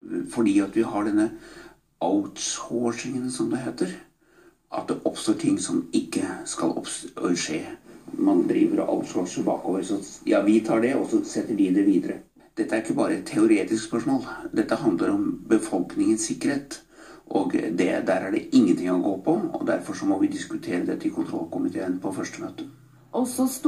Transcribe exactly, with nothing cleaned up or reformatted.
Fordi at vi har denne outsourcingen, som det heter, at det oppstår ting som ikke skal skje. Man driver og outsourcer bakover, så ja, vi tar det, og så setter de det videre. Dette er ikke bare et teoretisk spørsmål. Dette handler om befolkningens sikkerhet. Og det, der er det ingenting å gå på, og derfor så må vi diskutere dette i kontrollkomiteen på første møte. Og så